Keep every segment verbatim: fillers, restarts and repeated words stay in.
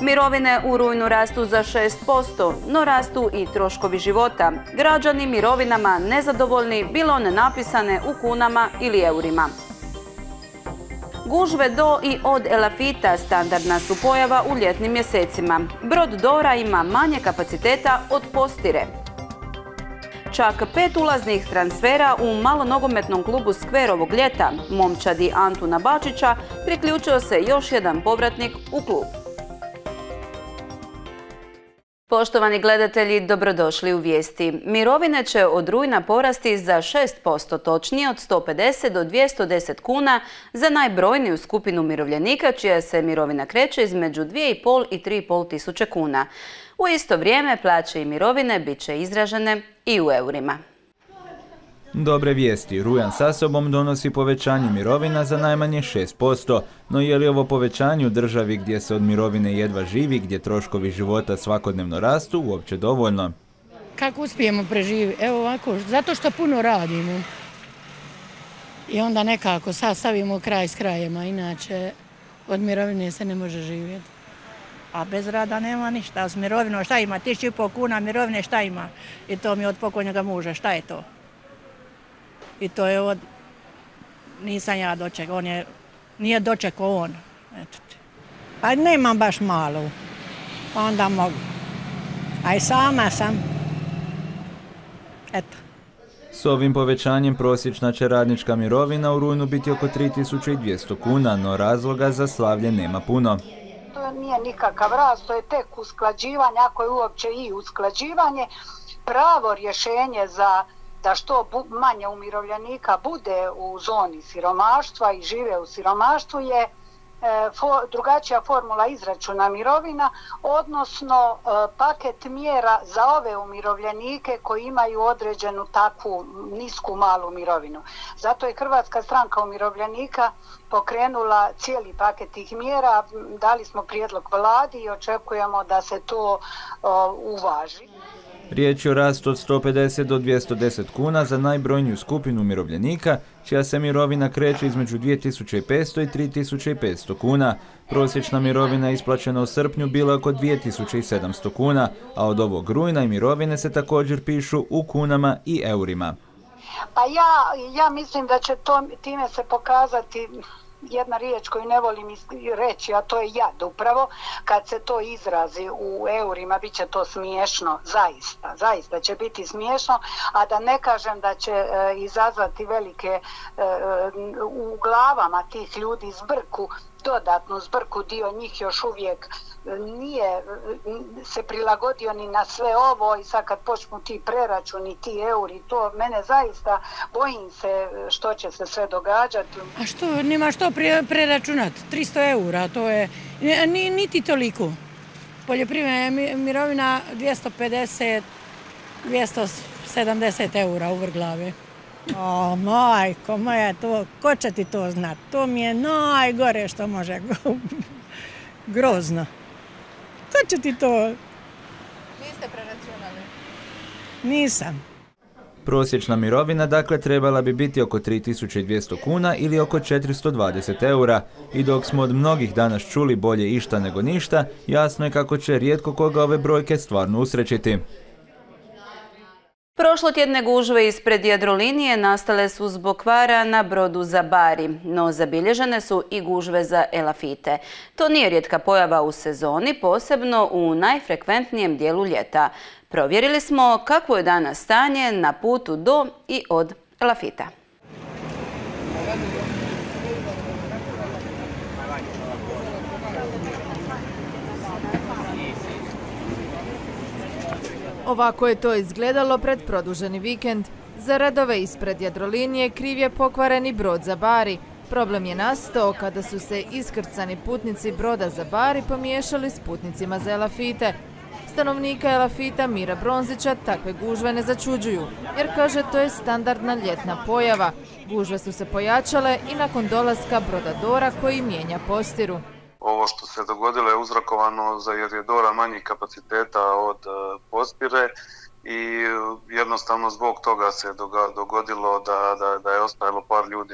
Mirovine u rujnu rastu za šest posto, no rastu i troškovi života. Građani mirovinama nezadovoljni, bilo one napisane u kunama ili eurima. Gužve do i od Elafita standardna su pojava u ljetnim mjesecima. Brod Dora ima manje kapaciteta od Postire. Čak pet ulaznih transfera u malonogometnom klubu Skver ovog ljeta. Momčadi Antuna Bačića priključio se još jedan povratnik u klub. Poštovani gledatelji, dobrodošli u vijesti. Mirovine će od rujna porasti za šest posto, točnije od sto pedeset do dvjesto deset kuna za najbrojniju skupinu umirovljenika, čija se mirovina kreće između dvije i pol i tri i pol tisuće kuna. U isto vrijeme plaće i mirovine bit će izražene i u eurima. Dobre vijesti. Rujan sa sobom donosi povećanje mirovina za najmanje šest posto. No je li ovo povećanje u državi gdje se od mirovine jedva živi, gdje troškovi života svakodnevno rastu, uopće dovoljno? Kako uspijemo preživjeti? Evo ovako, zato što puno radimo. I onda nekako sastavimo kraj s krajema, inače od mirovine se ne može živjeti. A bez rada nema ništa. S mirovinom šta ima? Tisuću i pol kuna mirovine šta ima? I to mi od pokojnjega muža. Šta je to? I to je od... Nisam ja dočekao, on je... Nije dočekao on. Eto. Pa nemam baš malo, pa onda mogu. A i sama sam. Eto. S ovim povećanjem prosječna će radnička mirovina u rujnu biti oko tri tisuće dvjesto kuna, no razloga za slavlje nema puno. To nije nikakav rast, to je tek usklađivanje, ako je uopće i usklađivanje. Pravo rješenje za da što manje umirovljenika bude u zoni siromaštva i žive u siromaštvu je e, for, drugačija formula izračuna mirovina, odnosno e, paket mjera za ove umirovljenike koji imaju određenu takvu nisku malu mirovinu. Zato je Hrvatska stranka umirovljenika pokrenula cijeli paket tih mjera, dali smo prijedlog vladi i očekujemo da se to o, uvaži. Riječ je o rastu od sto pedeset do dvjesto deset kuna za najbrojniju skupinu umirovljenika, čija se mirovina kreće između dvije tisuće petsto i tri tisuće petsto kuna. Prosječna mirovina isplaćena u srpnju bila oko dvije tisuće sedamsto kuna, a od ovog rujna i mirovine se također pišu u kunama i eurima. Pa ja, ja mislim da će to, time se pokazati jedna riječ koju ne volim reći, a to je jad upravo. Kad se to izrazi u eurima, bit će to smiješno, zaista, zaista će biti smiješno, a da ne kažem da će e, izazvati velike e, u glavama tih ljudi zbrku, dodatnu zbrku. Dio njih još uvijek nije se prilagodio ni na sve ovo i sad kad počnu ti preračuni, ti euri, to mene zaista bojim se što će se sve događati. A što, nema što preračunati, tristo eura, to je ni, niti toliko. Poljoprivredna mirovina dvjesto pedeset do dvjesto sedamdeset eura u vrglave. O, majko moja, to, ko će ti to znati? To mi je najgore što može. Grozno. Ko će ti to? Niste preračunali? Nisam. Prosječna mirovina dakle trebala bi biti oko tri tisuće dvjesto kuna ili oko četiristo dvadeset eura. I dok smo od mnogih danas čuli bolje išta nego ništa, jasno je kako će rijetko koga ove brojke stvarno usrećiti. Prošlotjedne gužve ispred Jadrolinije nastale su zbog kvara na brodu za Bari, no zabilježene su i gužve za Elafite. To nije rijetka pojava u sezoni, posebno u najfrekventnijem dijelu ljeta. Provjerili smo kakvo je danas stanje na putu do i od Elafita. Ovako je to izgledalo pred produženi vikend. Za radove ispred Jadrolinije kriv je pokvareni brod za Bari. Problem je nastao kada su se iskrcani putnici broda za Bari pomiješali s putnicima za Elafite. Stanovnika Elafita Mira Bronzića takve gužve ne začuđuju, jer kaže to je standardna ljetna pojava. Gužve su se pojačale i nakon dolaska broda Dora koji mijenja Postiru. Ovo što se dogodilo je uzrokovano za jer je Dora manjih kapaciteta od Postire i jednostavno zbog toga se dogodilo da, da, da je ostajalo par ljudi na rivi.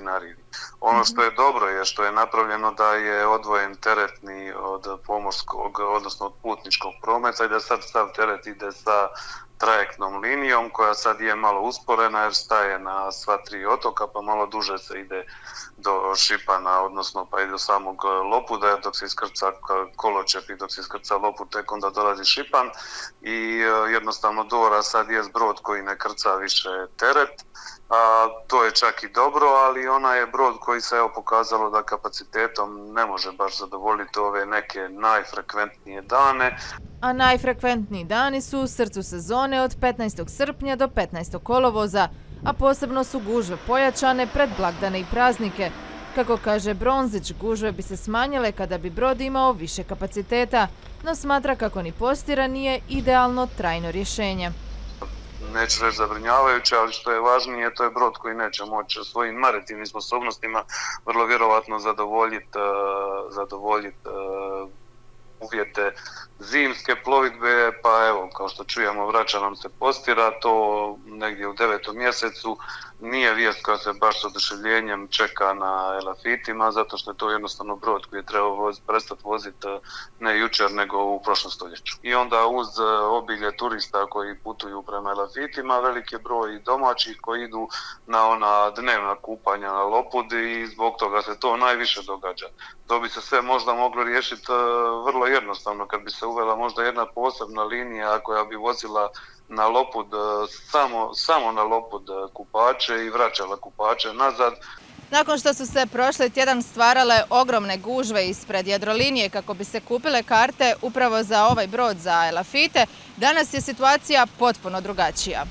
Ono što je dobro je što je napravljeno da je odvojen teretni od pomorskog, odnosno od putničkog prometa i da sad sav teret ide sa trajektnom linijom koja sad je malo usporena jer staje na sva tri otoka pa malo duže se ide do Šipana, odnosno pa i do samog Lopuda dok se iskrca Koločep i dok se iskrca Lopud tek onda dolazi Šipan i jednostavno Dora sad je brod koji ne krca više teret. A, to je čak i dobro, ali ona je brod koji se evo pokazalo da kapacitetom ne može baš zadovoljiti ove neke najfrekventnije dane. A najfrekventniji dani su u srcu sezone od petnaestog srpnja do petnaestog kolovoza, a posebno su gužve pojačane pred blagdane i praznike. Kako kaže Bronzić, gužve bi se smanjile kada bi brod imao više kapaciteta, no smatra kako ni postira nije idealno trajno rješenje. Neću reći zabrinjavajuće, ali što je važnije, to je brod koji neće moći svojim maritimnim sposobnostima vrlo vjerovatno zadovoljiti zadovoljit, uh, uvjete zimske plovidbe, pa evo, kao što čujemo, vraća nam se postira, to negdje u devetom mjesecu. Nije vijest koja se baš s oduševljenjem čeka na Elafitima, zato što je to jednostavno brod koji je trebao voz, prestati voziti ne jučer, nego u prošlom stoljeću. I onda uz obilje turista koji putuju prema Elafitima, veliki je broj domaćih koji idu na ona dnevna kupanja na Lopud i zbog toga se to najviše događa. To bi se sve možda moglo riješiti vrlo jednostavno kad bi se uvela možda jedna posebna linija koja bi vozila na Lopud, samo, samo na Lopud kupače i vraćala kupače nazad. Nakon što su se prošli tjedan stvarale ogromne gužve ispred Jadrolinije kako bi se kupile karte upravo za ovaj brod za Elafite, danas je situacija potpuno drugačija.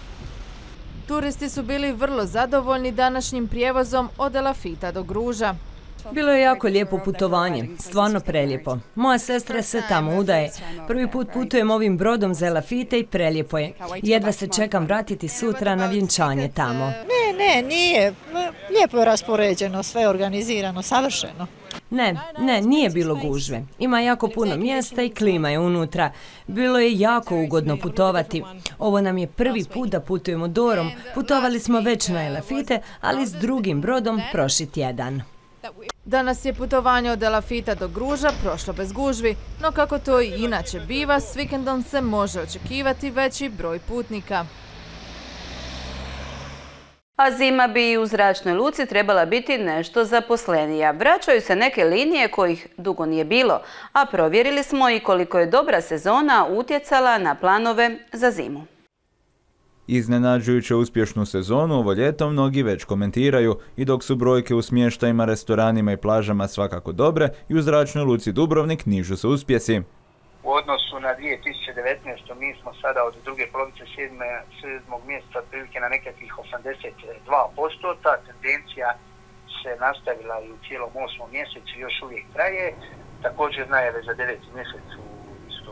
Turisti su bili vrlo zadovoljni današnjim prijevozom od Elafita do Gruža. Bilo je jako lijepo putovanje, stvarno prelijepo. Moja sestra se tamo udaje. Prvi put putujem ovim brodom za Elafite i prelijepo je. Jedva se čekam vratiti sutra na vjenčanje tamo. Ne, ne, nije. Lijepo je raspoređeno, sve organizirano, savršeno. Ne, ne, nije bilo gužve. Ima jako puno mjesta i klima je unutra. Bilo je jako ugodno putovati. Ovo nam je prvi put da putujemo Dorom. Putovali smo već na Elafite, ali s drugim brodom prošli tjedan. Danas je putovanje od Elafita do Gruža prošlo bez gužvi, no kako to i inače biva, s vikendom se može očekivati veći broj putnika. A zima bi i u zračnoj luci trebala biti nešto zaposlenija. Vraćaju se neke linije kojih dugo nije bilo, a provjerili smo i koliko je dobra sezona utjecala na planove za zimu. Iznenađujuće uspješnu sezonu ovo ljeto mnogi već komentiraju i dok su brojke u smještajima, restoranima i plažama svakako dobre i u zračnoj luci Dubrovnik nižu se uspjesi. U odnosu na dvije tisuće devetnaestu. mi smo sada od druge polovice sedmog mjeseca otprilike na nekakvih osamdeset dva posto. Ta tendencija se nastavila i u cijelom osmom mjesecu i još uvijek traje. Također najave za deveti mjesec isto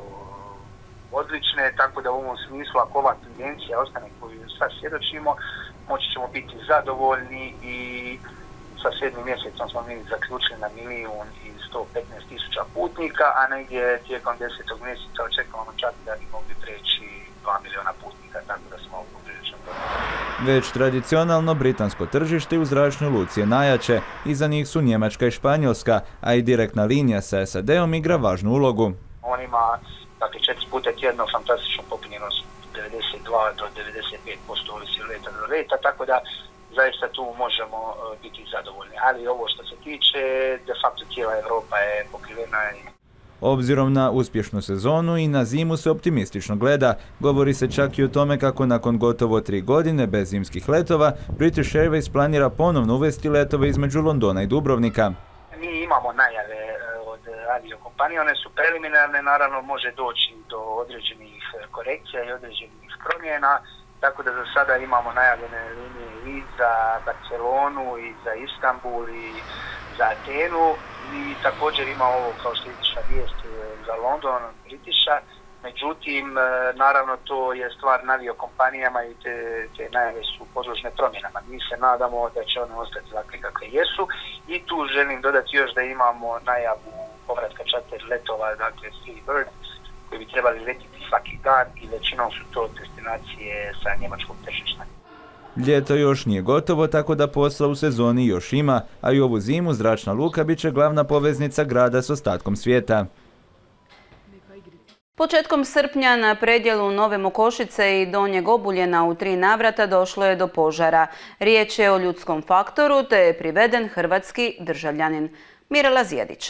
odlične, tako da u ovom smislu ako ova tendencija ostane koju sad svjedočimo, moći ćemo biti zadovoljni i sa sedmim mjesecom smo mi zaključili na milijun i sto petnaest tisuća putnika, a negdje tijekom desetog mjeseca očekujemo čak da bi mogli preći dva milijuna putnika, tako da smo poprilično dobro. Već tradicionalno britansko tržište u zračnoj luci je najjače, iza njih su Njemačka i Španjolska, a i direktna linija sa S A D-om igra važnu ulogu. On ima dakle, četiri puta tjedno fantastičnu popunjenost devedeset dva do devedeset pet posto ovisi od leta do leta, tako da zaista tu možemo uh, biti zadovoljni. Ali ovo što se tiče, de facto cijela Europa je pokrivena. Obzirom na uspješnu sezonu i na zimu se optimistično gleda. Govori se čak i o tome kako nakon gotovo tri godine bez zimskih letova British Airways planira ponovno uvesti letove između Londona i Dubrovnika. Mi imamo najave uh, od aviokompanije, one su preliminarne, naravno može doći do određenih korekcija i određenih promjena. Tako da za sada imamo najavljene linije i za Barcelonu, i za Istanbul, i za Atenu. I također ima ovo, kao što izišla vijest, za London, Britisha. Međutim, naravno to je stvar na aviokompanijama i te, te najave su podložne promjenama. Mi se nadamo da će one ostati takve kakve jesu. I tu želim dodati još da imamo najavu povratka čarter letova, dakle Seabird, koji bi trebali letiti svaki dan i većinom su to destinacije sa njemačkog tržišta. Ljeto još nije gotovo, tako da posla u sezoni još ima, a i ovu zimu zračna luka bit će glavna poveznica grada s ostatkom svijeta. Početkom srpnja na predjelu Nove Mokošice i Donjeg Obuljena u tri navrata došlo je do požara. Riječ je o ljudskom faktoru, te je priveden hrvatski državljanin. Mirela Zijadić.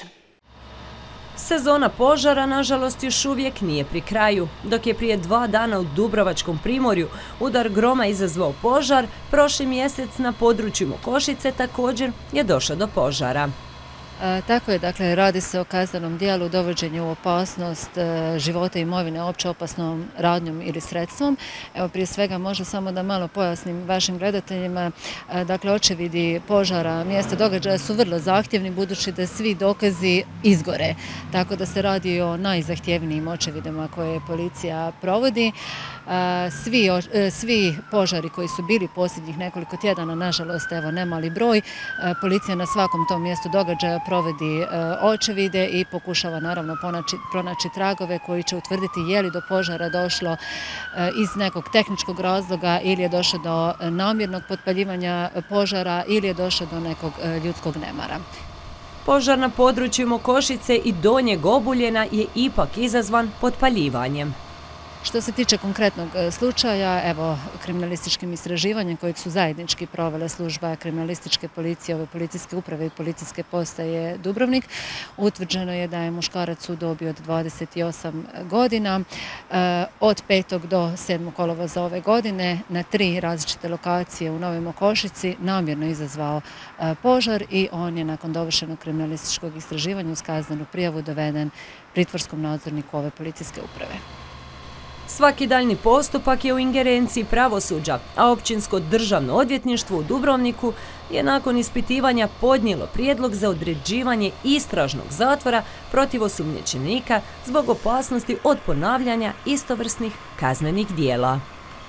Sezona požara, nažalost, još uvijek nije pri kraju. Dok je prije dva dana u Dubrovačkom primorju udar groma izazvao požar, prošli mjesec na području Mokošice također je došlo do požara. E, tako je, dakle, radi se o kaznenom dijelu dovođenju u opasnost e, života i imovine opće opasnom radnjom ili sredstvom. Evo, prije svega možda samo da malo pojasnim vašim gledateljima. E, dakle, očevidi požara mjesta događaja su vrlo zahtjevni budući da svi dokazi izgore. Tako da se radi o najzahtjevnijim očevidima koje policija provodi. E, svi, e, svi požari koji su bili posljednjih nekoliko tjedana, nažalost, evo, nemali broj, e, policija na svakom tom mjestu događaja provodi e, očevide i pokušava naravno ponaći, pronaći tragove koji će utvrditi je li do požara došlo e, iz nekog tehničkog razloga ili je došlo do namjernog potpaljivanja požara ili je došlo do nekog e, ljudskog nemara. Požar na području Mokošice i Donjeg Obuljena je ipak izazvan potpaljivanjem. Što se tiče konkretnog slučaja, evo, kriminalističkim istraživanjem kojeg su zajednički provele služba kriminalističke policije, ove policijske uprave i policijske postaje Dubrovnik, utvrđeno je da je muškarac u dobi od dvadeset osam godina od petog do sedmog kolovoza ove godine na tri različite lokacije u Novoj Mokošici namjerno izazvao požar i on je nakon dovršenog kriminalističkog istraživanja uz kaznenu prijavu doveden pritvorskom nadzorniku ove policijske uprave. Svaki daljni postupak je u ingerenciji pravosuđa, a Općinsko državno odvjetništvo u Dubrovniku je nakon ispitivanja podnijelo prijedlog za određivanje istražnog zatvora protiv osumnjičenika zbog opasnosti od ponavljanja istovrsnih kaznenih dijela.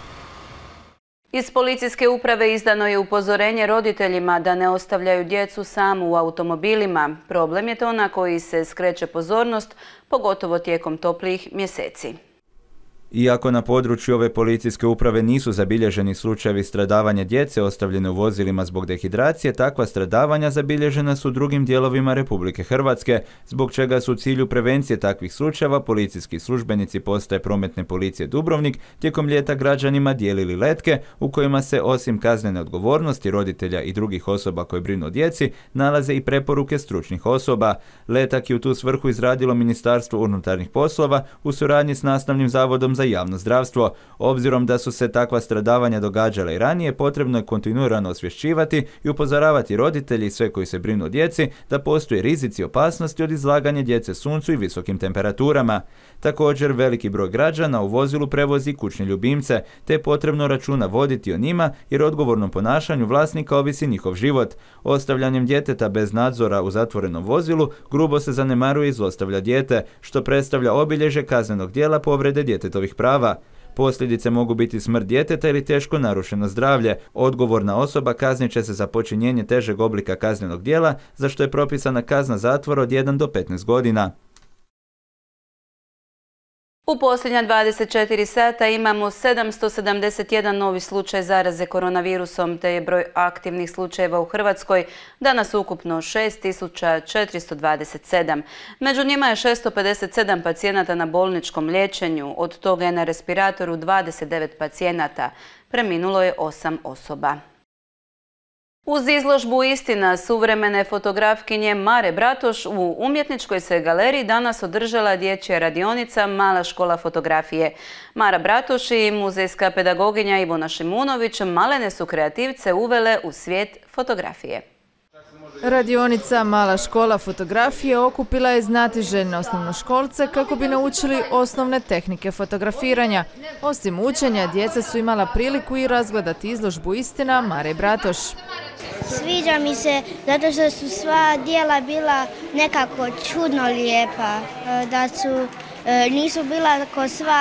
Iz policijske uprave izdano je upozorenje roditeljima da ne ostavljaju djecu samu u automobilima. Problem je to na koji se skreće pozornost, pogotovo tijekom toplijih mjeseci. Iako na području ove policijske uprave nisu zabilježeni slučajevi stradavanja djece ostavljene u vozilima zbog dehidracije, takva stradavanja zabilježena su u drugim dijelovima Republike Hrvatske, zbog čega su u cilju prevencije takvih slučajeva policijski službenici postaje prometne policije Dubrovnik tijekom ljeta građanima dijelili letke u kojima se osim kaznene odgovornosti roditelja i drugih osoba koje brinu o djeci nalaze i preporuke stručnih osoba. Letak je u tu svrhu izradilo Ministarstvo unutarnjih poslova u suradnji s Nastavnim zavodom za javno zdravstvo. Obzirom da su se takva stradavanja događala i ranije, potrebno je kontinuirano osvješćivati i upozoravati roditelji i sve koji se brinu o djeci da postoje rizici i opasnosti od izlaganja djece suncu i visokim temperaturama. Također, veliki broj građana u vozilu prevozi kućne ljubimce, te je potrebno računa voditi o njima jer odgovornom ponašanju vlasnika ovisi njihov život. Ostavljanjem djeteta bez nadzora u zatvorenom vozilu grubo se zanemaruje i zlostavlja dijete, što predstavlja obilježje kaznenog djela povrede djetetovih prava. Posljedice mogu biti smrt djeteta ili teško narušeno zdravlje. Odgovorna osoba kaznit će se za počinjenje težeg oblika kaznenog djela, za što je propisana kazna zatvora od jedan do petnaest godina. U posljednja dvadeset četiri sata imamo sedamsto sedamdeset jedan novi slučaj zaraze koronavirusom, te je broj aktivnih slučajeva u Hrvatskoj danas ukupno šest tisuća četiristo dvadeset sedam. Među njima je šesto pedeset sedam pacijenata na bolničkom liječenju, od toga je na respiratoru dvadeset devet pacijenata. Preminulo je osam osoba. Uz izložbu Istina suvremene fotografkinje Mare Bratoš u Umjetničkoj se galeriji danas održala dječja radionica Mala škola fotografije. Mara Bratoš i muzejska pedagoginja Ivona Šimunović malene su kreativce uvele u svijet fotografije. Radionica Mala škola fotografije okupila je znatiželjne osnovnoškolce kako bi naučili osnovne tehnike fotografiranja. Osim učenja, djeca su imala priliku i razgledati izložbu Istina Mare Bratoš. Sviđa mi se zato što su sva dijela bila nekako čudno lijepa, da su, nisu bila kao sva,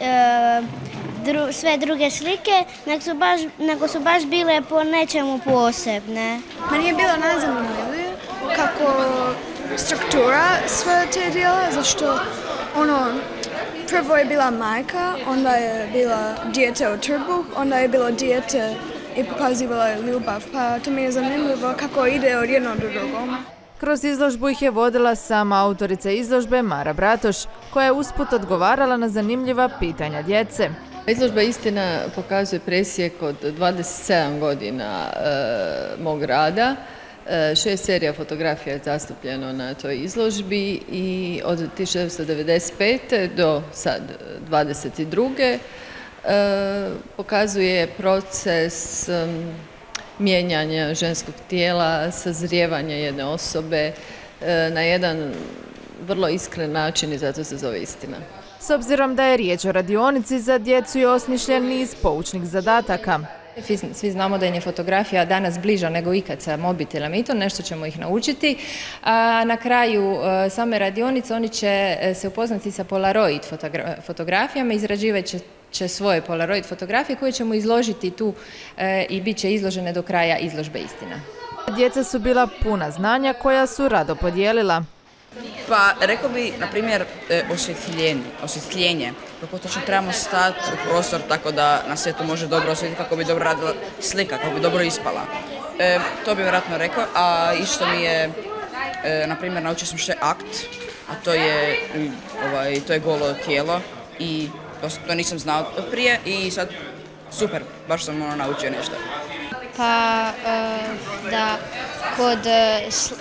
sve druge slike, nego su, baš, nego su baš bile po nečemu posebne. Meni je bilo najzanimljivije kako struktura sve te dijela, zato što ono, prvo je bila majka, onda je bila dijete u trbuh, onda je bilo dijete i pokazivala je ljubav. Pa to mi je zanimljivo kako ide od jednog do drugom. Kroz izložbu ih je vodila sama autorica izložbe Mara Bratoš, koja je usput odgovarala na zanimljiva pitanja djece. Izložba Istina pokazuje presjek od dvadeset sedam godina e, mog rada. E, šest serija fotografija je zastupljeno na toj izložbi i od tisuću devetsto devedeset pete do sad dvadeset druge E, pokazuje proces e, mijenjanja ženskog tijela, sazrijevanja jedne osobe e, na jedan vrlo iskren način i zato se zove Istina. S obzirom da je riječ o radionici, za djecu je osmišljen niz poučnih zadataka. Svi znamo da je fotografija danas bliža nego ikad sa mobitelama i to nešto ćemo ih naučiti. A na kraju same radionice oni će se upoznati sa Polaroid fotografijama, izrađivat će, će svoje Polaroid fotografije koje ćemo izložiti tu e, i bit će izložene do kraja izložbe Istina. Djeca su bila puna znanja koja su rado podijelila. Pa rekao bi, na primjer, osvjetljenje. osvjetljenje. Točno trebamo stati u prostor tako da na sve to može dobro osvjetiti kako bi dobro radila slika, kako bi dobro ispala. E, to bi vjerojatno rekao, a isto mi je, e, na primjer, naučio sam što je akt, a to je, ovaj, to je golo tijelo i to, to nisam znao prije i sad super, baš sam ono naučio nešto. Pa uh, da kod uh, sl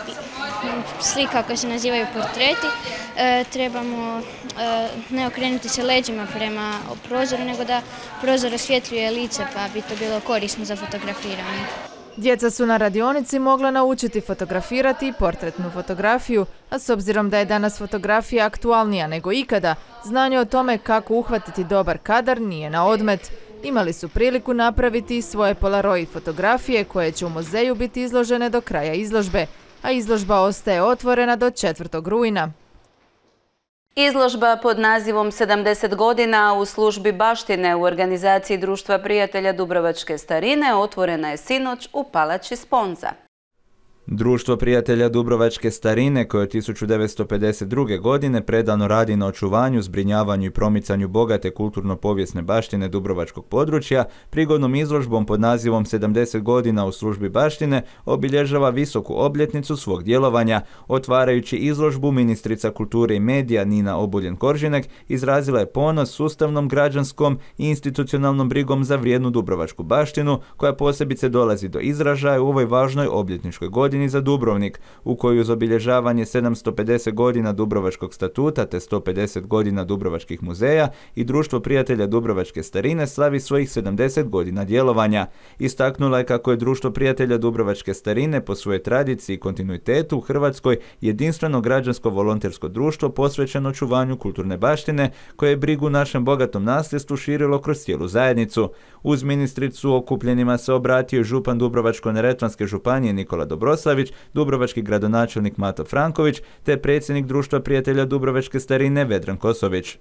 slika koje se nazivaju portreti uh, trebamo uh, ne okrenuti se leđima prema prozoru, nego da prozor osvjetljuje lice, pa bi to bilo korisno za fotografiranje. Djeca su na radionici mogla naučiti fotografirati i portretnu fotografiju, a s obzirom da je danas fotografija aktualnija nego ikada, znanje o tome kako uhvatiti dobar kadar nije na odmet. Imali su priliku napraviti svoje Polaroid fotografije koje će u muzeju biti izložene do kraja izložbe, a izložba ostaje otvorena do četvrtog rujna. Izložba pod nazivom sedamdeset godina u službi baštine u organizaciji Društva prijatelja Dubrovačke starine otvorena je sinoć u Palači Sponza. Društvo prijatelja Dubrovačke starine, koje od tisuću devetsto pedeset druge. godine predano radi na očuvanju, zbrinjavanju i promicanju bogate kulturno-povijesne baštine dubrovačkog područja, prigodnom izložbom pod nazivom sedamdeset godina u službi baštine obilježava visoku obljetnicu svog djelovanja. Otvarajući izložbu, ministrica kulture i medija Nina Obuljen-Koržinek izrazila je ponos sustavnom građanskom i institucionalnom brigom za vrijednu dubrovačku baštinu, koja posebice dolazi do izražaja u ovoj važnoj obljetničkoj godini za Dubrovnik, u koju uz obilježavanje sedamsto pedeset godina Dubrovačkog statuta te sto pedeset godina Dubrovačkih muzeja i Društvo prijatelja Dubrovačke starine slavi svojih sedamdeset godina djelovanja. Istaknula je kako je Društvo prijatelja Dubrovačke starine po svojoj tradiciji i kontinuitetu u Hrvatskoj jedinstveno građansko volontersko društvo posvećeno očuvanju kulturne baštine, koje je brigu našem bogatom nasljedstvu širilo kroz cijelu zajednicu. Uz ministricu okupljenima se obratio i župan Dubrovačko-neretvanske županije Nikola Dobroslavić, dubrovački gradonačelnik Mato Franković te predsjednik Društva prijatelja Dubrovačke starine Vedran Kosović.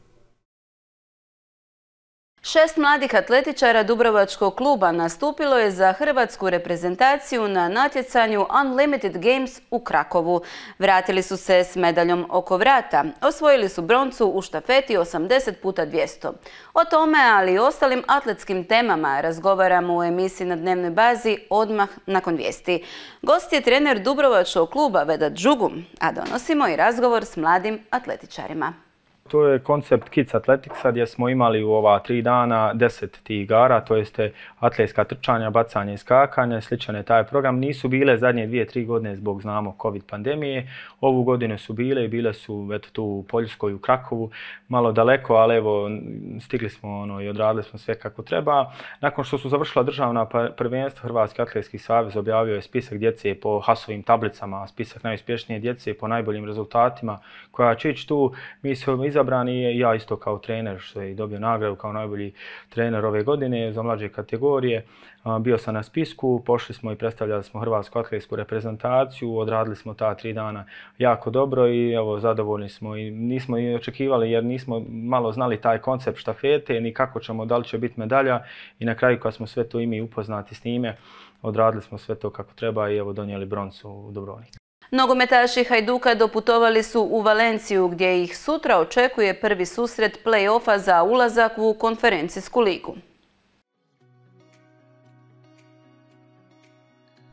Šest mladih atletičara Dubrovačkog kluba nastupilo je za hrvatsku reprezentaciju na natjecanju Unlimited Games u Krakovu. Vratili su se s medaljom oko vrata. Osvojili su broncu u štafeti osamdeset puta dvjesto. O tome, ali i ostalim atletskim temama razgovaramo u emisiji na dnevnoj bazi odmah nakon vijesti. Gost je trener Dubrovačkog kluba Vedat Žugum, a donosimo i razgovor s mladim atletičarima. To je koncept Kids Athleticsa gdje smo imali u ova tri dana deset tih igara, to jeste atletska trčanja, bacanje i skakanje, sličan je taj program. Nisu bile zadnje dvije, tri godine zbog, znamo, COVID pandemije. Ovu godinu su bile i bile su eto, tu u Poljskoj, u Krakovu, malo daleko, ali evo, stigli smo ono, i odradili smo sve kako treba. Nakon što su završila državna prvenstva, Hrvatski atletski savez objavio je spisak djece po Hasovim tablicama, spisak najuspješnije djece po najboljim rezultatima koja će ići tu. Mi smo izabrani i ja isto kao trener, što je dobio nagradu kao najbolji trener ove godine za mlađe kategorije. Bio sam na spisku, pošli smo i predstavljali smo hrvatsku atletsku reprezentaciju, odradili smo ta tri dana jako dobro i evo, zadovoljni smo i nismo i očekivali jer nismo malo znali taj koncept štafete, ni kako ćemo, da li će biti medalja i na kraju kad smo sve to i mi upoznati s njime, odradili smo sve to kako treba i evo donijeli broncu u Dubrovnik. Nogometaši Hajduka doputovali su u Valenciju gdje ih sutra očekuje prvi susret play-offa za ulazak u konferencijsku ligu.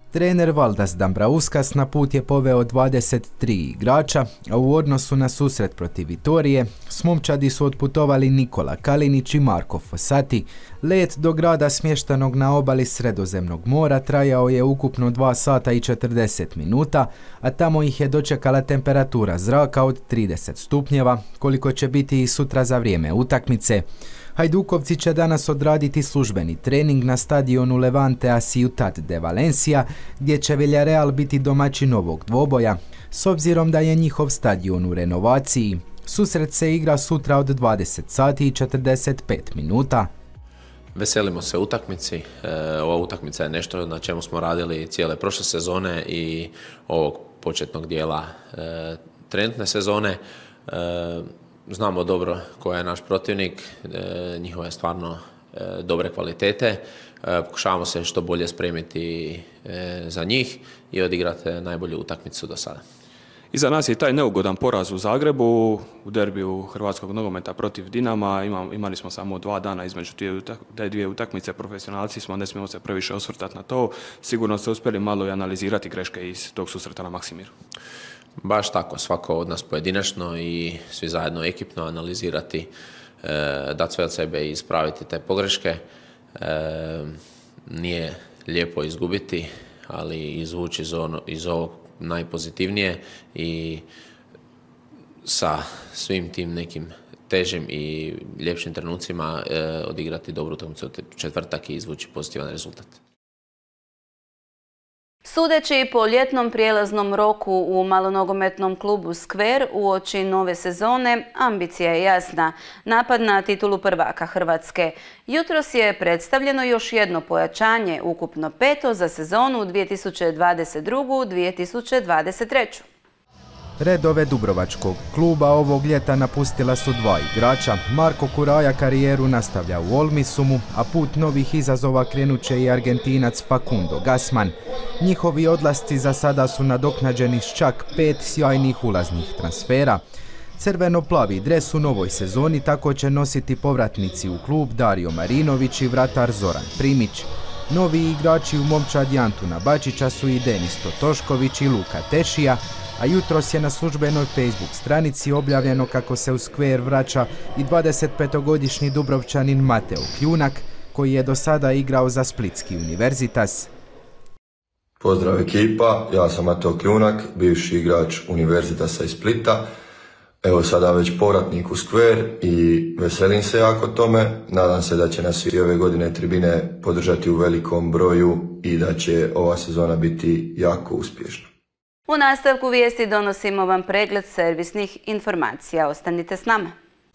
Trener Valdas Dambrauskas na put je poveo dvadeset tri igrača, a u odnosu na susret protiv Vitorije, s momčadi su otputovali Nikola Kalinić i Marko Fossati. Let do grada smještanog na obali Sredozemnog mora trajao je ukupno dva sata i četrdeset minuta, a tamo ih je dočekala temperatura zraka od trideset stupnjeva, koliko će biti i sutra za vrijeme utakmice. Hajdukovci će danas odraditi službeni trening na stadionu Levante Ciutat de Valencia, gdje će Villarreal biti domaćin novog dvoboja, s obzirom da je njihov stadion u renovaciji. Susret se igra sutra od dvadeset sati i četrdeset pet minuta. Veselimo se utakmici. E, ova utakmica je nešto na čemu smo radili cijele prošle sezone i ovog početnog dijela e, trenutne sezone. E, Znamo dobro ko je naš protivnik, e, njihove stvarno e, dobre kvalitete. E, pokušavamo se što bolje spremiti e, za njih i odigrati najbolju utakmicu do sada. Iza nas je taj neugodan poraz u Zagrebu, u derbiju hrvatskog nogometa protiv Dinama. Imam, imali smo samo dva dana između te dvije utakmice, profesionalci smo, ne smijemo se previše osvrtati na to. Sigurno ste uspjeli malo i analizirati greške iz tog susreta na Maksimiru. Baš tako, svako od nas pojedinačno i svi zajedno ekipno analizirati, e, dati sve od sebe i ispraviti te pogreške. E, nije lijepo izgubiti, ali izvući iz, ono, iz ovog najpozitivnije i sa svim tim nekim težim i ljepšim trenucima e, odigrati dobru utakmicu četvrtak i izvući pozitivan rezultat. Sudeći po ljetnom prijelaznom roku u malonogometnom klubu Skver uoči nove sezone, ambicija je jasna. Napad na titulu prvaka Hrvatske. Jutros je predstavljeno još jedno pojačanje, ukupno peto za sezonu dvije tisuće dvadeset druge dvije tisuće dvadeset treće. Redove dubrovačkog kluba ovog ljeta napustila su dva igrača. Marko Kuraja karijeru nastavlja u Olmisumu, a put novih izazova krenut će i Argentinac Facundo Gassman. Njihovi odlasci za sada su nadoknađeni s čak pet sjajnih ulaznih transfera. Crveno-plavi dres u novoj sezoni tako će nositi povratnici u klub Dario Marinović i vratar Zoran Primić. Novi igrači u momčadi Antuna Bačića su i Denis Totošković i Luka Tešija, a jutros je na službenoj Facebook stranici objavljeno kako se u Skver vraća i dvadesetpetogodišnji Dubrovčanin Mateo Kljunak, koji je do sada igrao za Splitski univerzitas. Pozdrav ekipa, ja sam Mateo Kljunak, bivši igrač Univerzitasa iz Splita. Evo sada već povratnik u Skver i veselim se jako tome. Nadam se da će nas i ove godine tribine podržati u velikom broju i da će ova sezona biti jako uspješna. U nastavku vijesti donosimo vam pregled servisnih informacija. Ostanite s nama.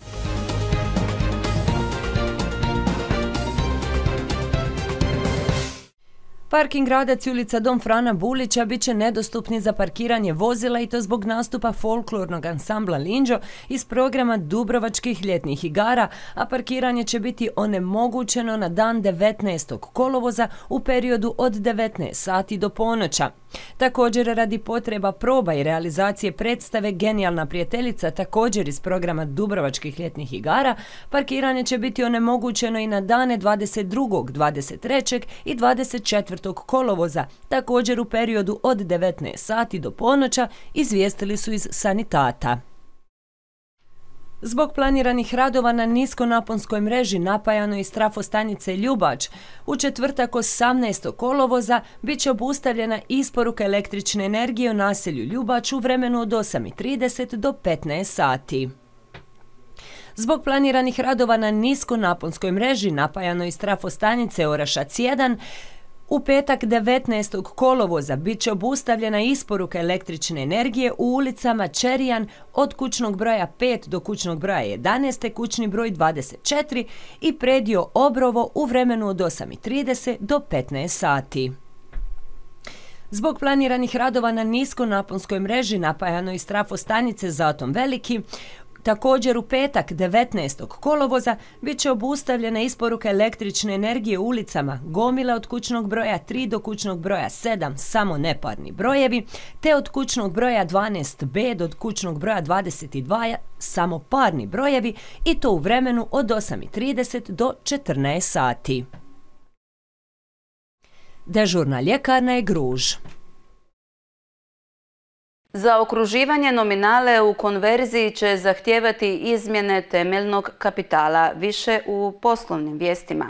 Parking Gradac i ulica Dom Frana Bulića bit će nedostupni za parkiranje vozila i to zbog nastupa folklornog ansambla Linđo iz programa Dubrovačkih ljetnih igara, a parkiranje će biti onemogućeno na dan devetnaestog kolovoza u periodu od devetnaest sati do ponoća. Također radi potreba proba i realizacije predstave Genijalna prijateljica također iz programa Dubrovačkih ljetnih igara, parkiranje će biti onemogućeno i na dane dvadeset drugog, dvadeset trećeg i dvadeset četvrtog kolovoza, također u periodu od devetnaest sati do ponoća, izvijestili su iz Sanitata. Zbog planiranih radova na niskonaponskoj mreži napajanoj iz trafostanice Ljubač, u četvrtak osamnaestog kolovoza bit će obustavljena isporuka električne energije u naselju Ljubač u vremenu od osam i trideset do petnaest sati. Zbog planiranih radova na niskonaponskoj mreži napajanoj iz trafostanice Orašac jedan, u petak devetnaestog kolovoza bit će obustavljena isporuka električne energije u ulicama Čerijan od kućnog broja pet do kućnog broja jedanaest, te kućni broj dvadeset četiri i predio Obrovo u vremenu od osam i trideset do petnaest sati. Zbog planiranih radova na niskonaponskoj mreži napajanoj iz trafostanice Zatom Veliki, također u petak devetnaestog kolovoza bit će obustavljena isporuka električne energije u ulicama Gomila od kućnog broja tri do kućnog broja sedam, samo neparni brojevi, te od kućnog broja dvanaest be do kućnog broja dvadeset dva, samo parni brojevi, i to u vremenu od osam i trideset do četrnaest sati. Dežurna ljekarna je Gruž. Zaokruživanje nominale u konverziji će zahtijevati izmjene temeljnog kapitala, više u poslovnim vijestima.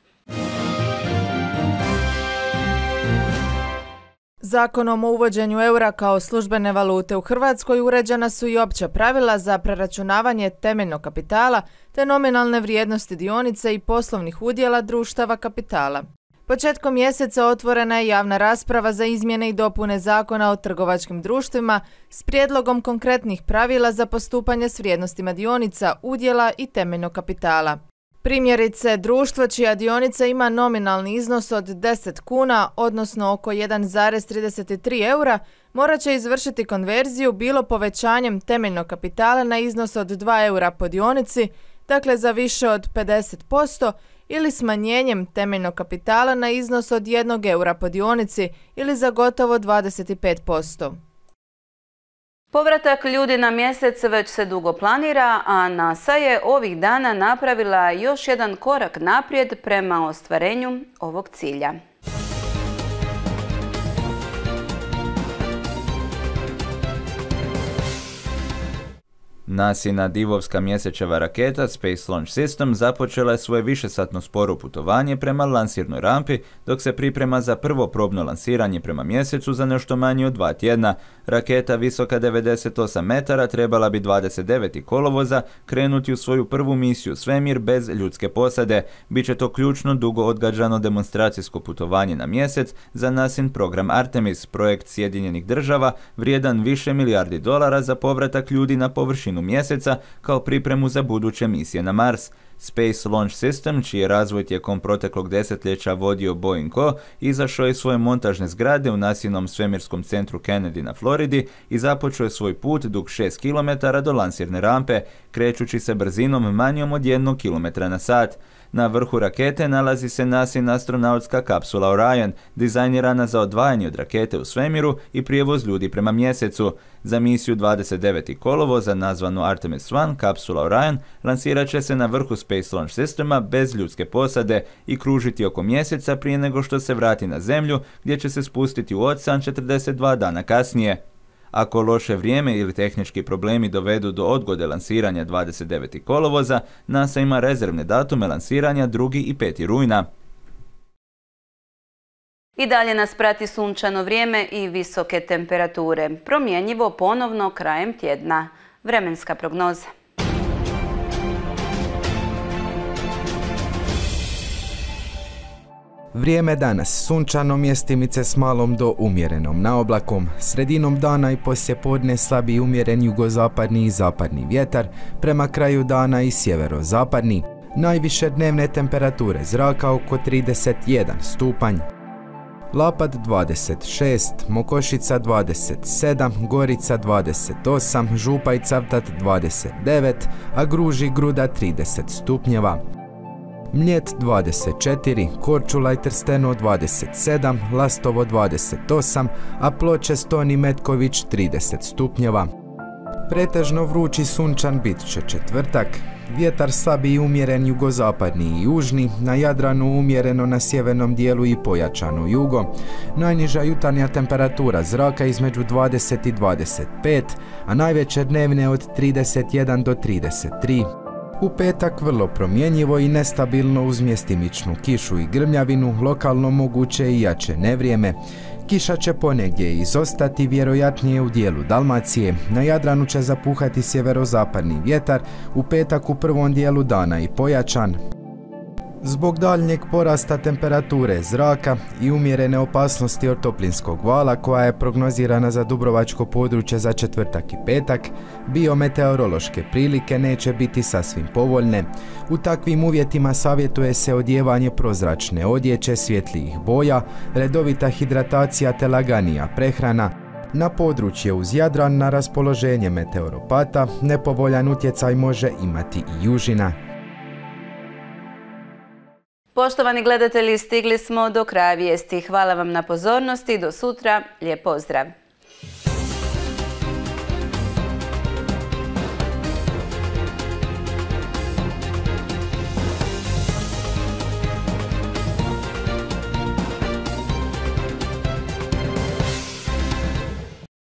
Zakonom o uvođenju eura kao službene valute u Hrvatskoj uređena su i opća pravila za preračunavanje temeljnog kapitala te nominalne vrijednosti dionice i poslovnih udjela društava kapitala. Početkom mjeseca otvorena je javna rasprava za izmjene i dopune Zakona o trgovačkim društvima s prijedlogom konkretnih pravila za postupanje s vrijednostima dionica, udjela i temeljnog kapitala. Primjerice, društvo čija dionica ima nominalni iznos od deset kuna, odnosno oko jedan zarez trideset tri eura, morat će izvršiti konverziju bilo povećanjem temeljnog kapitala na iznos od dva eura po dionici, dakle za više od pedeset posto, ili smanjenjem temeljnog kapitala na iznos od jednog eura po dionici ili za gotovo dvadeset pet posto. Povratak ljudi na mjesec već se dugo planira, a NASA je ovih dana napravila još jedan korak naprijed prema ostvarenju ovog cilja. NASIna divovska mjesečeva raketa Space Launch System započela je svoje višesatno sporo putovanje prema lansirnoj rampi, dok se priprema za prvo probno lansiranje prema mjesecu za nešto manje od dva tjedna. Raketa visoka devedeset osam metara trebala bi dvadeset devetog kolovoza krenuti u svoju prvu misiju u svemir bez ljudske posade. Biće to ključno dugo odgađano demonstracijsko putovanje na mjesec za NASIn program Artemis, projekt Sjedinjenih država vrijedan više milijardi dolara za povratak ljudi na površinu mjeseca kao pripremu za buduće misije na Mars. Space Launch System, čiji je razvoj tijekom proteklog desetljeća vodio Boeing Co, izašao je svoje montažne zgrade u NASInom svemirskom centru Kennedy na Floridi i započeo je svoj put dug šest kilometara do lansirne rampe, krećući se brzinom manjom od jednog kilometra na sat. Na vrhu rakete nalazi se NASIna astronautska kapsula Orion, dizajnirana za odvajanje od rakete u svemiru i prijevoz ljudi prema mjesecu. Za misiju dvadeset devetog kolovoza, nazvanu Artemis jedan, kapsula Orion lansirat će se na vrhu Space Launch Systema bez ljudske posade i kružiti oko mjeseca prije nego što se vrati na Zemlju, gdje će se spustiti u ocean četrdeset dva dana kasnije. Ako loše vrijeme ili tehnički problemi dovedu do odgode lansiranja dvadeset devetog kolovoza, NASA ima rezervne datume lansiranja drugi i peti rujna. I dalje nas prati sunčano vrijeme i visoke temperature. Promjenjivo ponovno krajem tjedna. Vremenska prognoza. Vrijeme danas sunčano, mjestimice s malom do umjerenom naoblakom. Sredinom dana i poslijepodne slabiji umjeren jugozapadni i zapadni vjetar, prema kraju dana i sjeverozapadni. Najviše dnevne temperature zraka oko trideset jedan stupanj. Lapad dvadeset šest, Mokošica dvadeset sedam, Gorica dvadeset osam, Župa i Cavtat dvadeset devet, a Gruž i Gruda trideset stupnjeva. Mljet dvadeset četiri, Korčula i Trsteno dvadeset sedam, Lastovo dvadeset osam, a Ploče, Ston i Metković trideset stupnjeva. Pretežno vrući sunčan bit će četvrtak. Vjetar slabiji i umjeren jugozapadni i južni, na Jadranu umjereno na sjevernom dijelu i pojačano jugo. Najniža jutarnja temperatura zraka između dvadeset i dvadeset pet, a najveće dnevne od trideset jedan do trideset tri. U petak vrlo promjenjivo i nestabilno uz mjestimičnu kišu i grmljavinu, lokalno moguće i jače nevrijeme. Kiša će ponegdje izostati, vjerojatnije u dijelu Dalmacije. Na Jadranu će zapuhati sjeverozapadni vjetar, u petak u prvom dijelu dana i pojačan. Zbog daljnjeg porasta temperature zraka i umjerene opasnosti od toplinskog vala koja je prognozirana za dubrovačko područje za četvrtak i petak, biometeorološke prilike neće biti sasvim povoljne. U takvim uvjetima savjetuje se odjevanje prozračne odjeće svjetlijih boja, redovita hidratacija te laganija prehrana. Na područje uz Jadran na raspoloženje meteoropata nepovoljan utjecaj može imati i južina. Poštovani gledatelji, stigli smo do kraja vijesti. Hvala vam na pozornosti. Do sutra. Lijep pozdrav.